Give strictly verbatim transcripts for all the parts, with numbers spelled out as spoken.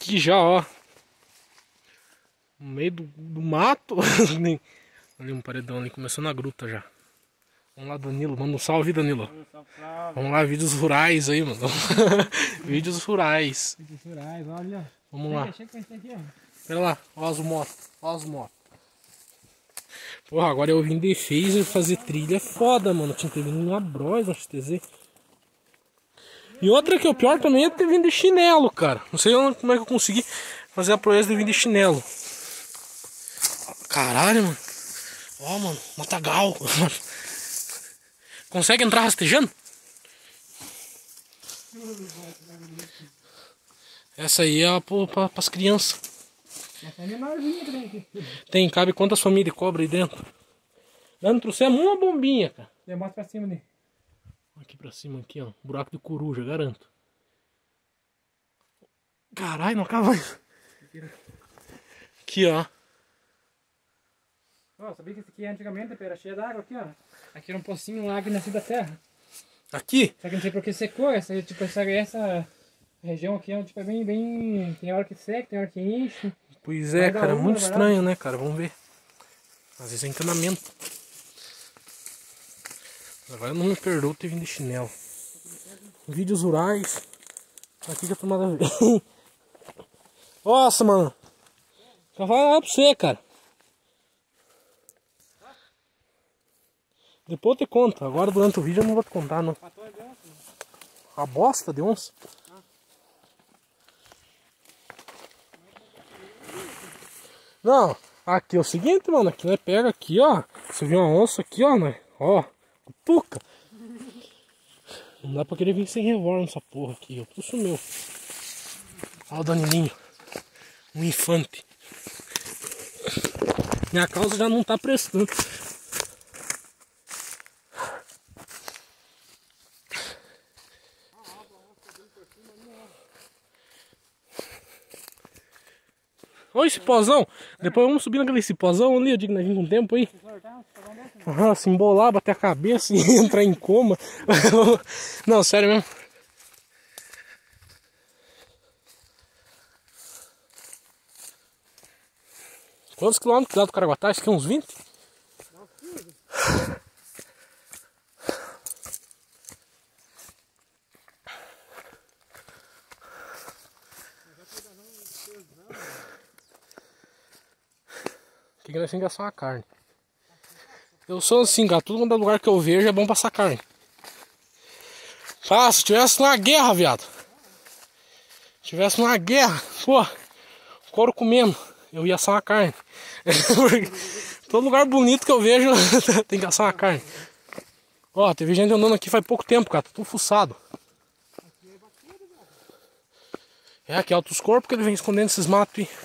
aqui já, ó. No meio do, do mato. Ali um paredão ali, começando a gruta já. Vamos lá, Danilo. Manda um salve, Danilo. Vamos lá, vídeos rurais aí, mano. Vídeos rurais. Vídeos rurais, olha. Vamos lá. Pera lá, ó as motos. Ó as motos. Porra, agora eu vim de phaser fazer trilha é foda, mano. Tinha que ter vindo uma Bros, X T Z. E outra que é o pior também é ter vindo de chinelo, cara. Não sei como é que eu consegui fazer a proeza de vir de chinelo. Caralho, mano. Ó, mano, matagal. Consegue entrar rastejando? Essa aí é para as crianças. Essa é menorzinha também. Tem, cabe quantas famílias de cobra aí dentro? Dando trouxemos uma bombinha, cara. Eu mostro pra cima ali. Aqui pra cima, aqui, ó. Buraco de coruja, garanto. Caralho, não acaba mais. Aqui, ó. Ó, sabia que esse aqui antigamente era cheio d'água aqui, ó. Aqui era um pocinho lá que nascia da terra. Aqui? Só que não sei por que secou, essa, tipo, essa, essa região aqui é, tipo, é bem, bem... Tem hora que seca, tem hora que enche. Pois é, cara, uma, muito estranho, né, cara? Vamos ver. Às vezes é encanamento. Agora eu não me perdoo ter vindo de chinelo. Vídeos rurais. Aqui que a tomada vem. Nossa, mano. Só falar pra você, cara. Depois eu te conto. Agora durante o vídeo eu não vou te contar, não. A bosta de onça. Não, aqui é o seguinte, mano. Aqui nós pega aqui, ó. Você viu uma onça aqui, ó, né? Ó, puca. Não dá pra querer vir sem revólver nessa porra aqui, ó. Tudo sumiu. Ó o Danilinho. Um infante. Minha causa já não tá prestando. Olha esse pozão. Depois vamos subir naquele pozão ali. Eu digo que nós vimos um tempo aí. Aham, se embolar, bater a cabeça e entrar em coma. Não, sério mesmo. Quantos quilômetros lá do Caraguatá? Acho que é uns vinte? Que nós temos que assar a carne. Eu sou assim, cara. Tudo quanto é lugar que eu vejo é bom passar carne. Ah, se tivesse uma guerra, viado. Se tivesse uma guerra, pô, couro comendo, eu ia assar uma carne. Todo lugar bonito que eu vejo tem que assar uma carne. Ó, teve gente andando aqui faz pouco tempo, cara. Tá tudo fuçado. É, aqui é altos corpos que ele vem escondendo esses matos aí.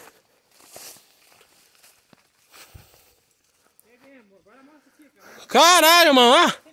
Caralho, mano, ó.